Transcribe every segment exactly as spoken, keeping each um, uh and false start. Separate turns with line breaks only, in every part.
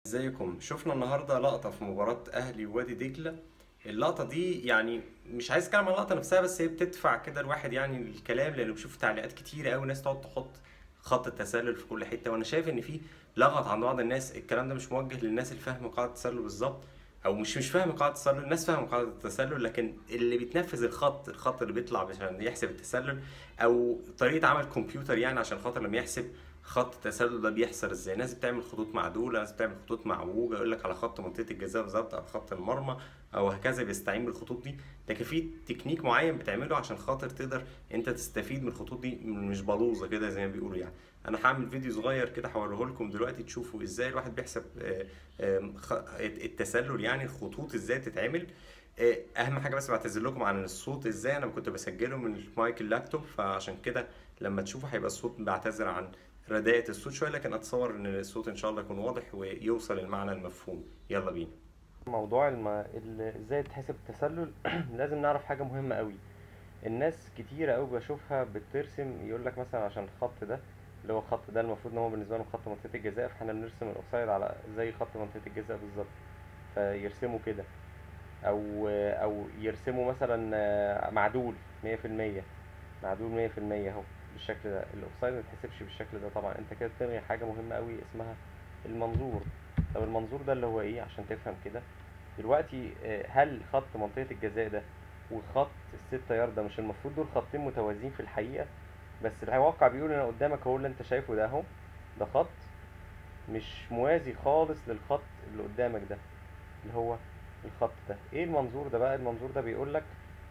ازيكم؟ شفنا النهارده لقطة في مباراة أهلي ووادي دجلة. اللقطة دي يعني مش عايز اتكلم عن اللقطة نفسها، بس هي بتدفع كده الواحد يعني الكلام، لأنه بشوف تعليقات كتيرة أوي ناس تقعد تحط خط التسلل في كل حتة، وأنا شايف إن في لغط عند بعض الناس. الكلام ده مش موجه للناس اللي فاهمة قاعدة التسلل بالظبط، أو مش مش فاهمة قاعدة التسلل. الناس فاهمة قاعدة التسلل، لكن اللي بيتنفذ الخط الخط اللي بيطلع عشان يحسب التسلل، أو طريقة عمل كمبيوتر يعني عشان خاطر لما يحسب خط التسلل ده بيحصل ازاي. ناس بتعمل خطوط معدوله، ناس بتعمل خطوط معوجه، يقول لك على خط منطقه الجزاء بالظبط او خط المرمى او هكذا، بيستعين بالخطوط دي. لكن في تكنيك معين بتعمله عشان خاطر تقدر انت تستفيد من الخطوط دي، مش بلوظه كده زي ما بيقولوا يعني. انا هعمل فيديو صغير كده هوريه لكم دلوقتي تشوفوا ازاي الواحد بيحسب آه، آه، خ- التسلل، يعني الخطوط ازاي تتعمل. آه، اهم حاجه بس بعتذر لكم عن الصوت، ازاي انا كنت بسجله من المايك اللابتوب، فعشان كده لما تشوفوا هيبقى الصوت، بعتذر عن رداءة الصوت شوية، لكن أتصور إن الصوت إن شاء الله يكون واضح ويوصل المعنى المفهوم. يلا بينا.
موضوع الم... ال... ازاي تحسب التسلل لازم نعرف حاجة مهمة قوي. الناس كتيرة قوي بشوفها بترسم، يقول لك مثلا عشان الخط ده اللي هو الخط ده المفروض ان هو بالنسبة لهم خط منطقة الجزاء، فاحنا بنرسم الاوفسايد على زي خط منطقة الجزاء بالظبط، فيرسموا كده. او او يرسموا مثلا آه، معدول مية في المية، معدول مية في المية اهو بالشكل ده. الاوفسايد ما يتحسبش بالشكل ده طبعا، انت كده بتلغي حاجة مهمة قوي اسمها المنظور. طب المنظور ده اللي هو ايه عشان تفهم كده؟ دلوقتي آه، هل خط منطقة الجزاء ده وخط الستة ياردة مش المفروض دول خطين متوازيين في الحقيقة؟ بس الواقع بيقول ان قدامك اهو اللي انت شايفه ده اهو، ده خط مش موازي خالص للخط اللي قدامك ده، اللي هو الخط ده. ايه المنظور ده بقى؟ المنظور ده بيقول لك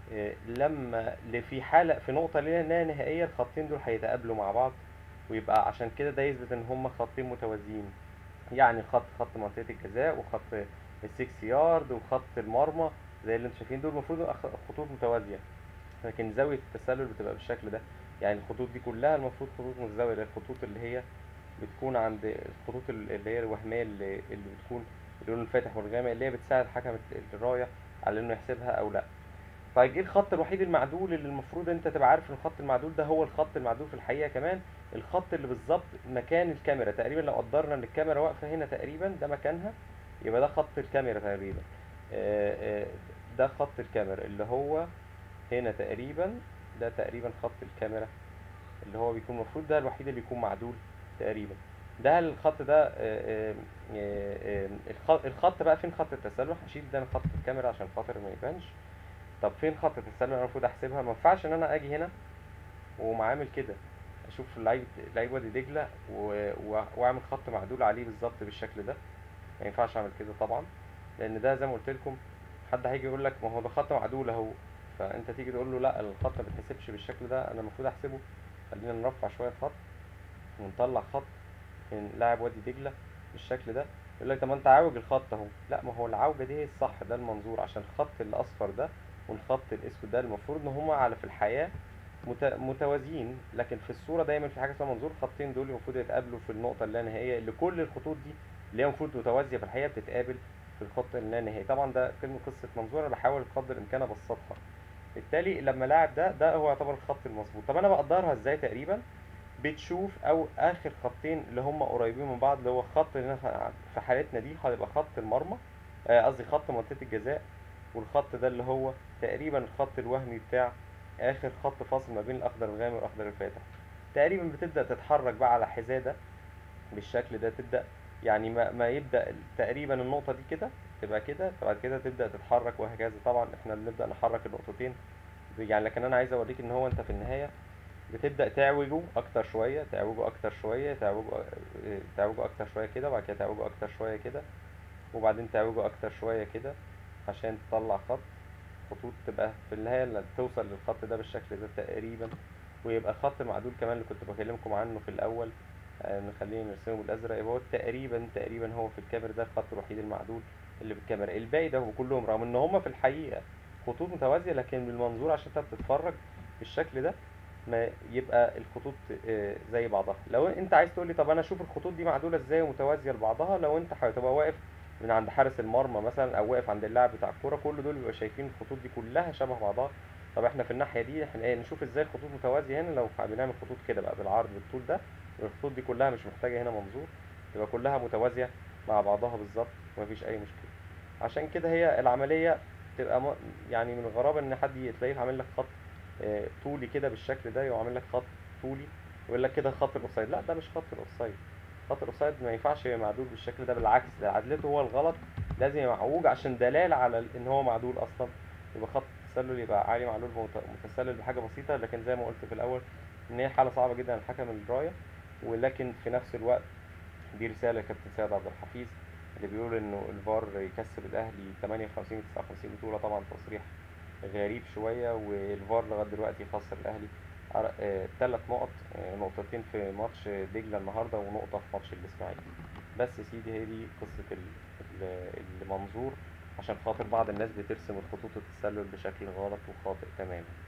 لما ل- في حالة في نقطة لا لا نهائية الخطين دول هيتقابلوا مع بعض، ويبقى عشان كده ده يثبت ان هما خطين متوازيين. يعني خط خط منطقة الجزاء وخط السكس يارد وخط المرمى زي اللي انتم شايفين دول المفروض أخ- خطوط متوازية، لكن زاوية التسلل بتبقى بالشكل ده. يعني الخطوط دي كلها المفروض خطوط متزاوية، الخطوط اللي هي بتكون عند الخطوط ال- اللي هي الوهمية اللي, اللي بتكون اللون الفاتح والغامق، اللي هي بتساعد حكم الت- الراية على انه يحسبها او لا. طيب ايه الخط الوحيد المعدول اللي المفروض انت تبقى عارف ان الخط المعدول ده هو الخط المعدول في الحقيقة كمان؟ الخط اللي بالظبط مكان الكاميرا تقريبا، لو قدرنا ان الكاميرا واقفة هنا تقريبا ده مكانها، يبقى ده خط الكاميرا تقريبا. آه، آه، ده خط الكاميرا اللي هو هنا تقريبا، ده تقريبا خط الكاميرا اللي هو بيكون المفروض ده الوحيد اللي يكون معدول تقريبا. ده الخط ده آه، آه، آه، آه، الخط الخط بقى فين خط التسلل؟ هشيل ده من خط الكاميرا عشان خاطر ما يبانش. طب فين خط التسلل انا المفروض احسبها؟ ما ينفعش ان انا اجي هنا واقوم عامل كده، اشوف لعيب لعيب وادي دجله و- و- واعمل خط معدول عليه بالظبط بالشكل ده. ما ينفعش اعمل كده طبعا، لان ده زي ما قلت لكم حد هيجي يقول لك ما هو ده خط معدول اهو، فانت تيجي تقول له لا الخط ما بيتحسبش بالشكل ده، انا المفروض احسبه. خلينا نرفع شويه الخط ونطلع خط من لاعب وادي دجله بالشكل ده. يقول لك طب ما انت عاوج الخط اهو. لا، ما هو العوجه دي هي الصح، ده المنظور، عشان الخط الاصفر ده والخط الاسود ده المفروض ان هما على في الحياه مت- متوازيين، لكن في الصوره دايما في حاجه اسمها منظور. الخطين دول المفروض يتقابلوا في النقطه اللانهائيه اللي كل الخطوط دي اللي هي المفروض متوازيه في الحقيقه بتتقابل في الخط اللانهائي. طبعا ده فيلم قصه منظور، انا بحاول قدر الامكان ابسطها. بالتالي لما لاعب ده ده هو يعتبر الخط المظبوط. طب انا بقدرها ازاي؟ تقريبا بتشوف او اخر خطين اللي هم قريبين من بعض، اللي هو الخط اللي هنا في حالتنا دي هيبقى خط المرمى، آه، قصدي خط منطقة الجزاء، والخط ده اللي هو تقريبا الخط الوهمي بتاع اخر خط فاصل ما بين الاخضر الغامق والاخضر الفاتح. تقريبا بتبدأ تتحرك بقى على حذاء ده بالشكل ده، تبدأ يعني ما, ما يبدأ تقريبا النقطة دي كده تبقى كده، بعد كده تبدأ تتحرك وهكذا. طبعا احنا بنبدأ نحرك النقطتين يعني، لكن انا عايز اوريك ان هو انت في النهاية بتبدأ تعوجه أكتر شوية، تعوجه أكتر شوية، تعوجه تعوجه أكتر شوية كده، وبعد كده تعوجه أكتر شوية كده، وبعدين تعوجه أكتر شوية كده عشان تطلع خط. خطوط تبقى في النهاية اللي توصل للخط ده بالشكل ده تقريبا، ويبقى الخط المعدول كمان اللي كنت بكلمكم عنه في الأول، آه، نخليه نرسمه بالأزرق، يبقى هو تقريبا تقريبا هو في الكاميرا ده الخط الوحيد المعدول اللي بالكاميرا. الباقي ده هو كلهم رغم ان هما في الحقيقة خطوط متوازية، لكن بالمنظور عشان انت بتتفرج بالشكل ده ما يبقى الخطوط آه، زي بعضها. لو انت عايز تقول لي طب انا اشوف الخطوط دي معدوله ازاي ومتوازيه لبعضها، لو انت هتبقى واقف من عند حارس المرمى مثلا او واقف عند اللاعب بتاع الكوره، كل دول بيبقوا شايفين الخطوط دي كلها شبه بعضها. طب احنا في الناحيه دي احنا ايه نشوف ازاي الخطوط متوازيه هنا؟ لو بنعمل خطوط كده بقى بالعرض بالطول ده، الخطوط دي كلها مش محتاجه هنا منظور، تبقى كلها متوازيه مع بعضها بالظبط ومفيش اي مشكله. عشان كده هي العمليه تبقى م... يعني من الغرابه ان حد تلاقيه عامل لك خط آه، طولي كده بالشكل ده، وعامل لك خط طولي ويقول لك كده خط الاوفسايد. لا، ده مش خط الاوفسايد. خط الاوفسايد ما ينفعش يبقى معدول بالشكل ده، بالعكس ده عدلته هو الغلط. لازم يبقى معوج عشان دلاله على ال- ان هو معدول اصلا. يبقى خط التسلل يبقى عالي معلول مت- متسلل بحاجه بسيطه، لكن زي ما قلت في الاول ان هي حاله صعبه جدا الحكم الرايه. ولكن في نفس الوقت دي رسالة لكابتن سيد عبد الحفيظ اللي بيقول انه الفار يكسب الاهلي ثمانية وخمسين تسعة وخمسين بطولة. طبعا تصريح غريب شوية، والفار لغاية دلوقتي خسر الاهلي ثلاث نقط، آه، نقطتين في ماتش دجلة النهاردة ونقطة في ماتش الاسماعيلي. بس يا سيدي هي دي قصة ال- ال- المنظور، عشان خاطر بعض الناس بترسم الخطوط التسلل بشكل غلط وخاطئ تماما.